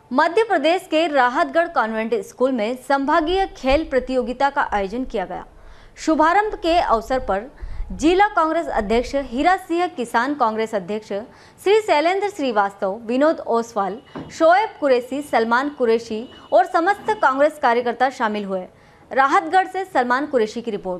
मध्य प्रदेश के Rahatgarh convent school में संभागीय खेल प्रतियोगिता का आयोजन किया गया। शुभारंभ के अवसर पर जिला कांग्रेस अध्यक्ष हीरा सिंह, किसान कांग्रेस अध्यक्ष श्री शैलेंद्र श्रीवास्तव, विनोद ओसवाल, शोएब कुरैशी, सलमान कुरैशी और समस्त कांग्रेस कार्यकर्ता शामिल हुए। राहतगढ़ से सलमान कुरैशी की रिपोर्ट।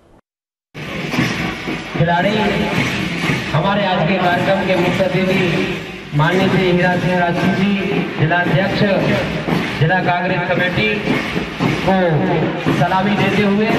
खिलाड़ी हमारे आज के कार्यक्रम के मुख्य अतिथि माननीय श्री हीरा सिंह राजपूत जी, जिलाध्यक्ष जिला कांग्रेस कमेटी को सलामी देते हुए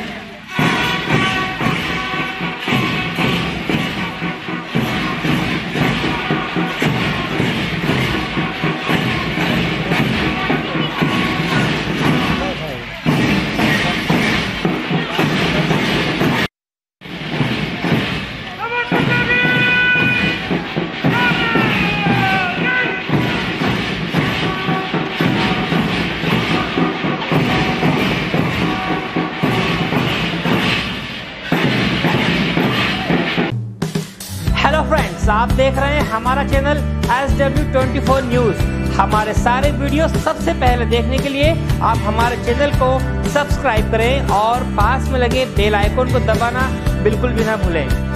हेलो फ्रेंड्स, आप देख रहे हैं हमारा चैनल SW24 न्यूज। हमारे सारे वीडियो सबसे पहले देखने के लिए आप हमारे चैनल को सब्सक्राइब करें और पास में लगे बेल आइकन को दबाना बिल्कुल भी ना भूलें।